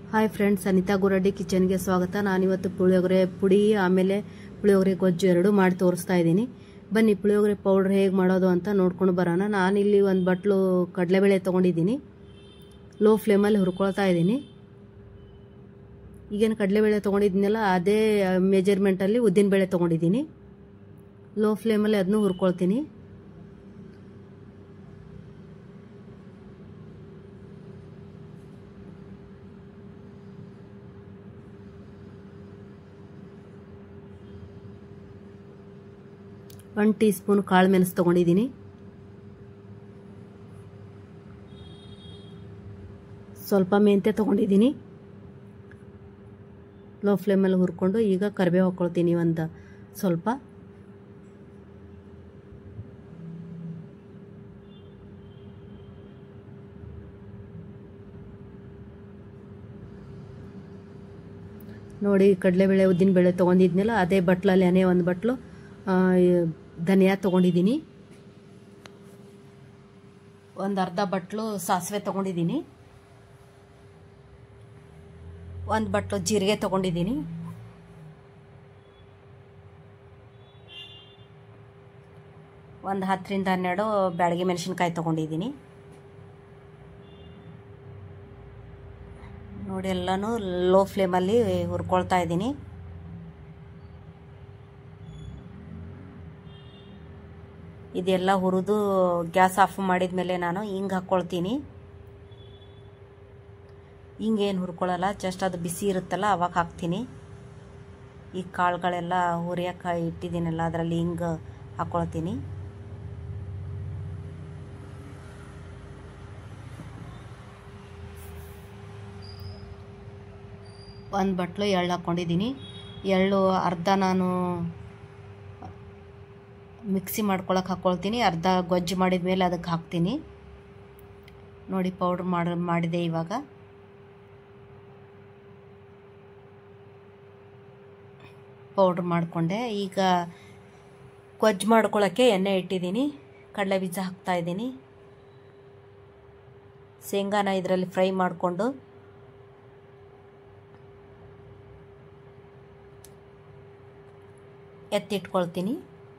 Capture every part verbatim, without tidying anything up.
Hi friends, Anita Guraddi ಕಿಚನ್ಗೆ ಸ್ವಾಗತ. ನಾನಿವತ್ತು ಪುಳಿಯೋಗರೆ ಪುಡಿ ಆಮೇಲೆ ಪುಳಿಯೋಗರೆ ಗೊಜ್ಜು ಎರಡು ಮಾಡಿ ತೋರಿಸ್ತಾ ಇದ್ದೀನಿ. ಬನ್ನಿ ಪುಳಿಯೋಗರೆ ಪೌಡ್ರ್ ಹೇಗೆ ಮಾಡೋದು ಅಂತ ನೋಡ್ಕೊಂಡು ಬರೋಣ. ನಾನಿಲ್ಲಿ ಒಂದು ಬಟ್ಲು ಕಡಲೆಬೇಳೆ ತೊಗೊಂಡಿದ್ದೀನಿ. ಲೋ ಫ್ಲೇಮಲ್ಲಿ ಹುರ್ಕೊಳ್ತಾ ಇದ್ದೀನಿ. ಈಗೇನು ಕಡಲೆಬೇಳೆ ತೊಗೊಂಡಿದ್ದೀನಲ್ಲ ಅದೇ ಮೆಜರ್ಮೆಂಟಲ್ಲಿ ಉದ್ದಿನಬೇಳೆ ತೊಗೊಂಡಿದ್ದೀನಿ. ಲೋ ಫ್ಲೇಮಲ್ಲಿ ಅದನ್ನು ಹುರ್ಕೊಳ್ತೀನಿ. ಒಂದು ಟೀ ಸ್ಪೂನ್ ಕಾಳು ಮೆಣಸು ತೊಗೊಂಡಿದ್ದೀನಿ. ಸ್ವಲ್ಪ ಮೆಂತ್ಯ ತೊಗೊಂಡಿದ್ದೀನಿ. ಲೋ ಫ್ಲೇಮಲ್ಲಿ ಹುರ್ಕೊಂಡು ಈಗ ಕರಿಬೇವು ಹಾಕ್ಕೊಳ್ತೀನಿ ಒಂದು ಸ್ವಲ್ಪ. ನೋಡಿ, ಕಡಲೆಬೇಳೆ ಉದ್ದಿನಬೇಳೆ ತೊಗೊಂಡಿದ್ನಲ್ಲ ಅದೇ ಬಟ್ಲಲ್ಲಿ ಅನೇ ಒಂದು ಬಟ್ಲು ಧನಿಯಾ ತೊಗೊಂಡಿದ್ದೀನಿ. ಒಂದು ಅರ್ಧ ಬಟ್ಲು ಸಾಸಿವೆ ತೊಗೊಂಡಿದ್ದೀನಿ. ಒಂದು ಬಟ್ಲು ಜೀರಿಗೆ ತೊಗೊಂಡಿದ್ದೀನಿ. ಒಂದು ಹತ್ತರಿಂದ ಹನ್ನೆರಡು ಬ್ಯಾಡಗಿ ಮೆಣಸಿನ್ಕಾಯಿ ತೊಗೊಂಡಿದ್ದೀನಿ. ನೋಡಿ, ಎಲ್ಲನೂ ಲೋ ಫ್ಲೇಮಲ್ಲಿ ಹುರ್ಕೊಳ್ತಾ ಇದ್ದೀನಿ. ಇದೆಲ್ಲ ಹುರಿದು ಗ್ಯಾಸ್ ಆಫ್ ಮಾಡಿದ ಮೇಲೆ ನಾನು ಹಿಂಗೆ ಹಾಕ್ಕೊಳ್ತೀನಿ. ಹಿಂಗೇನು ಹುರ್ಕೊಳ್ಳಲ್ಲ, ಜಸ್ಟ್ ಅದು ಬಿಸಿ ಇರುತ್ತಲ್ಲ ಅವಾಗ ಹಾಕ್ತೀನಿ. ಈ ಕಾಳುಗಳೆಲ್ಲ ಹುರಿಯೋಕೆ ಇಟ್ಟಿದ್ದೀನಲ್ಲ ಅದರಲ್ಲಿ ಹಿಂಗೆ ಹಾಕ್ಕೊಳ್ತೀನಿ. ಒಂದು ಬಟ್ಲು ಎಳ್ಳು ಹಾಕ್ಕೊಂಡಿದ್ದೀನಿ. ಎಳ್ಳು ಅರ್ಧ ನಾನು ಮಿಕ್ಸಿ ಮಾಡ್ಕೊಳಕ್ಕೆ ಹಾಕ್ಕೊಳ್ತೀನಿ, ಅರ್ಧ ಗೊಜ್ಜು ಮಾಡಿದ ಮೇಲೆ ಅದಕ್ಕೆ ಹಾಕ್ತೀನಿ. ನೋಡಿ, ಪೌಡ್ರ್ ಮಾಡಿ ಮಾಡಿದೆ ಇವಾಗ. ಪೌಡ್ರ್ ಮಾಡಿಕೊಂಡೆ. ಈಗ ಗೊಜ್ಜು ಮಾಡ್ಕೊಳ್ಳೋಕ್ಕೆ ಎಣ್ಣೆ ಇಟ್ಟಿದ್ದೀನಿ. ಕಡಲೆ ಬೀಜ ಹಾಕ್ತಾಯಿದ್ದೀನಿ. ಶೇಂಗಾನ ಇದರಲ್ಲಿ ಫ್ರೈ ಮಾಡಿಕೊಂಡು ಎತ್ತಿಟ್ಕೊಳ್ತೀನಿ.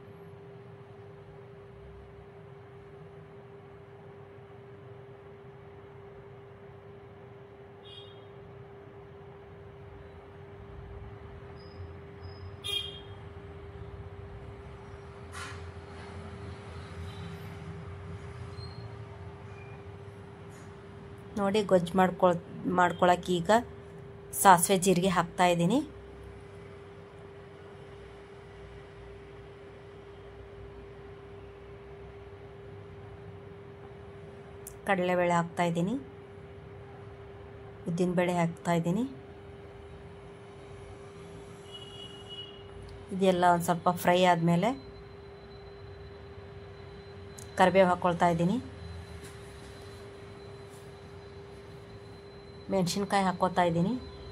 ನೋಡಿ, ಗೊಜ್ಜು ಮಾಡ್ಕೊಳ್ ಮಾಡ್ಕೊಳಕ್ಕೆ ಈಗ ಸಾಸಿವೆ ಜೀರಿಗೆ ಹಾಕ್ತಾ ಇದ್ದೀನಿ. ಕಡಲೆಬೇಳೆ ಹಾಕ್ತಾ ಇದ್ದೀನಿ. ಉದ್ದಿನಬೇಳೆ ಹಾಕ್ತಾ ಇದ್ದೀನಿ. ಇದೆಲ್ಲ ಒಂದು ಸ್ವಲ್ಪ ಫ್ರೈ ಆದಮೇಲೆ ಕರಿಬೇವು ಹಾಕ್ಕೊಳ್ತಾ ಇದ್ದೀನಿ. ಮೆಣಸಿನ್ಕಾಯಿ ಹಾಕ್ಕೊತಾ ಇದ್ದೀನಿ.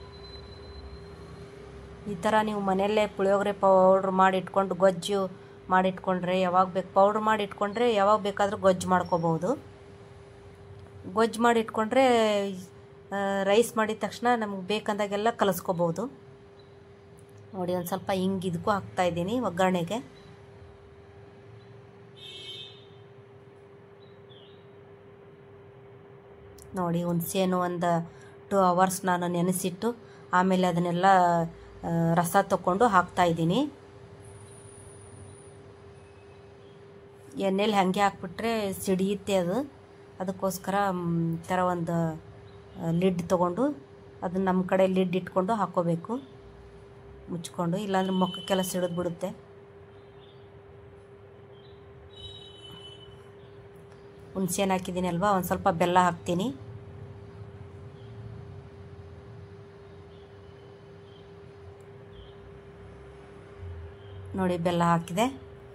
ಈ ಥರ ನೀವು ಮನೆಯಲ್ಲೇ ಪುಳಿಯೋಗರೆ ಪೌಡ್ರ್ ಮಾಡಿಟ್ಕೊಂಡು ಗೊಜ್ಜು ಮಾಡಿಟ್ಕೊಂಡ್ರೆ ಯಾವಾಗ ಬೇಕು ಪೌಡ್ರ್ ಮಾಡಿಟ್ಕೊಂಡ್ರೆ ಯಾವಾಗ ಬೇಕಾದರೂ ಗೊಜ್ಜು ಮಾಡ್ಕೋಬೋದು. ಗೊಜ್ಜು ಮಾಡಿಟ್ಕೊಂಡ್ರೆ ರೈಸ್ ಮಾಡಿದ ತಕ್ಷಣ ನಮ್ಗೆ ಬೇಕಂದಾಗೆಲ್ಲ ಕಲಿಸ್ಕೋಬೋದು. ನೋಡಿ, ಒಂದು ಸ್ವಲ್ಪ ಹಿಂಗೆ ಇದಕ್ಕೂ ಹಾಕ್ತಾಯಿದ್ದೀನಿ ಒಗ್ಗರಣೆಗೆ. ನೋಡಿ, ಹುಣಸೆಹಣ್ಣು ಒಂದು ಟೂ ಅವರ್ಸ್ ನಾನು ನೆನೆಸಿಟ್ಟು ಆಮೇಲೆ ಅದನ್ನೆಲ್ಲ ರಸ ತಗೊಂಡು ಹಾಕ್ತಾಯಿದ್ದೀನಿ. ಎಣ್ಣೆಲಿ ಹಾಗೆ ಹಾಕ್ಬಿಟ್ರೆ ಸಿಡಿಯುತ್ತೆ ಅದು. ಅದಕ್ಕೋಸ್ಕರ ಈ ಥರ ಒಂದು ಲಿಡ್ ತೊಗೊಂಡು ಅದನ್ನು ನಮ್ಮ ಕಡೆ ಲಿಡ್ ಇಟ್ಕೊಂಡು ಹಾಕ್ಕೋಬೇಕು ಮುಚ್ಕೊಂಡು, ಇಲ್ಲಾಂದ್ರೆ ಮೊಕ್ಕಕ್ಕೆಲ್ಲ ಸಿಡಿದು ಬಿಡುತ್ತೆ. ಹುಣಸೆಹಣ್ಣು ಹಾಕಿದ್ದೀನಿ ಅಲ್ವಾ, ಒಂದು ಸ್ವಲ್ಪ ಬೆಲ್ಲ ಹಾಕ್ತೀನಿ. ನೋಡಿ, ಬೆಲ್ಲ ಹಾಕಿದೆ.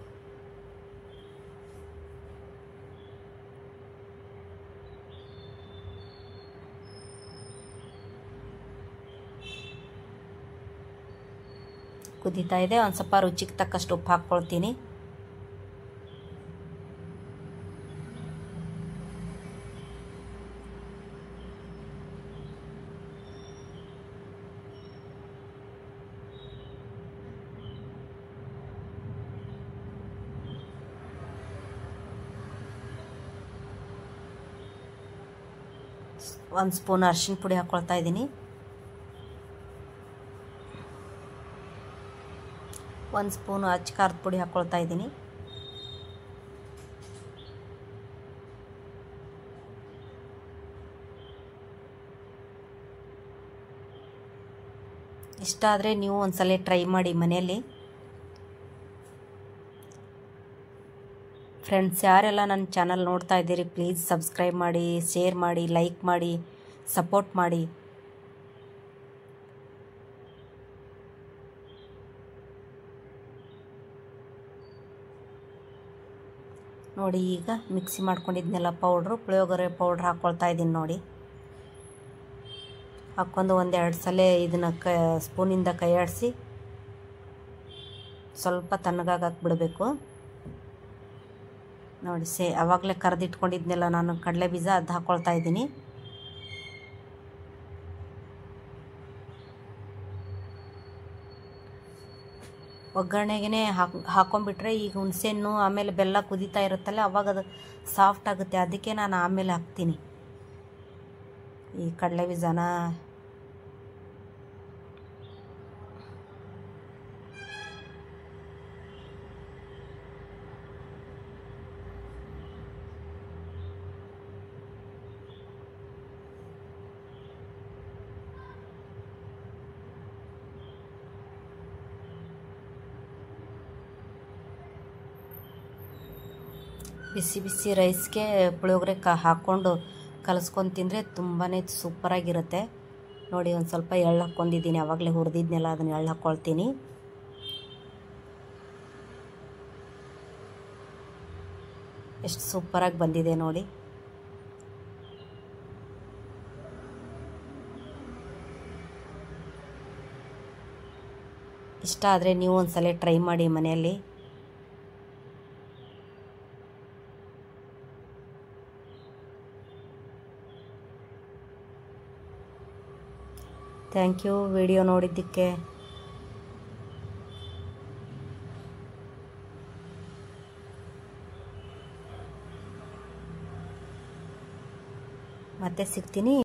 ಕುದೀತಾ ಇದೆ. ಒಂದು ಸ್ವಲ್ಪ ರುಚಿಗೆ ತಕ್ಕಷ್ಟು ಉಪ್ಪು ಹಾಕ್ಕೊಳ್ತೀನಿ. ಒಂದು ಸ್ಪೂನ್ ಅರಿಶಿನ ಪುಡಿ ಹಾಕ್ಕೊಳ್ತಾ ಇದ್ದೀನಿ. ಒಂದು ಸ್ಪೂನು ಅಚ್ಚ ಖಾರದ ಪುಡಿ ಹಾಕ್ಕೊಳ್ತಾ ಇದ್ದೀನಿ. ಇಷ್ಟ ಆದರೆ ನೀವು ಒಂದ್ಸಲ ಟ್ರೈ ಮಾಡಿ ಮನೆಯಲ್ಲಿ. ಫ್ರೆಂಡ್ಸ್, ಯಾರೆಲ್ಲ ನನ್ನ ಚಾನಲ್ ನೋಡ್ತಾ ಇದ್ದೀರಿ ಪ್ಲೀಸ್ ಸಬ್ಸ್ಕ್ರೈಬ್ ಮಾಡಿ, ಶೇರ್ ಮಾಡಿ, ಲೈಕ್ ಮಾಡಿ, ಸಪೋರ್ಟ್ ಮಾಡಿ. ನೋಡಿ, ಈಗ ಮಿಕ್ಸಿ ಮಾಡ್ಕೊಂಡಿದ್ನೆಲ್ಲ ಪೌಡ್ರು, ಪುಳಿಯೋಗರೆ ಪೌಡ್ರ್ ಹಾಕ್ಕೊಳ್ತಾ ಇದ್ದೀನಿ ನೋಡಿ. ಹಾಕ್ಕೊಂಡು ಒಂದೆರಡು ಸಲ ಇದನ್ನು ಕ ಸ್ಪೂನಿಂದ ಕೈ ಆಡಿಸಿ ಸ್ವಲ್ಪ ತಣ್ಣಗಾಗಕ್ಕೆ ಬಿಡಬೇಕು ನೋಡಿ. ಸೇ ಆವಾಗಲೇ ಕರೆದಿಟ್ಕೊಂಡಿದ್ನೆಲ್ಲ ನಾನು ಕಡಲೆ ಬೀಜ ಅದು ಹಾಕ್ಕೊಳ್ತಾ ಇದ್ದೀನಿ. ಒಗ್ಗರಣೆಗೆ ಹಾಕ್ ಹಾಕ್ಕೊಂಬಿಟ್ರೆ ಈಗ ಹುಣಸೆಹಣ್ಣು ಆಮೇಲೆ ಬೆಲ್ಲ ಕುದೀತಾ ಇರುತ್ತಲ್ಲ, ಅವಾಗ ಅದು ಸಾಫ್ಟ್ ಆಗುತ್ತೆ. ಅದಕ್ಕೆ ನಾನು ಆಮೇಲೆ ಹಾಕ್ತೀನಿ ಈ ಕಡಲೆ ಬೀಜನ. ಬಿಸಿ ಬಿಸಿ ರೈಸ್ಗೆ ಪುಳಿಯೋಗರೆ ಕ ಹಾಕ್ಕೊಂಡು ಕಲಸ್ಕೊಂಡು ತಿಂದರೆ ತುಂಬಾ ಸೂಪರಾಗಿರುತ್ತೆ ನೋಡಿ. ಒಂದು ಸ್ವಲ್ಪ ಎಳ್ಳು ಹಾಕ್ಕೊಂಡಿದ್ದೀನಿ, ಆವಾಗಲೇ ಹುರಿದಿದ್ನೆಲ್ಲ ಅದನ್ನು ಎಳ್ಳು ಹಾಕ್ಕೊಳ್ತೀನಿ. ಎಷ್ಟು ಸೂಪರಾಗಿ ಬಂದಿದೆ ನೋಡಿ. ಇಷ್ಟ ಆದರೆ ನೀವು ಒಂದ್ಸಲ ಟ್ರೈ ಮಾಡಿ ಮನೆಯಲ್ಲಿ. ಥ್ಯಾಂಕ್ ಯು ವಿಡಿಯೋ ನೋಡಿದ್ದಕ್ಕೆ. ಮತ್ತೆ ಸಿಗ್ತೀನಿ.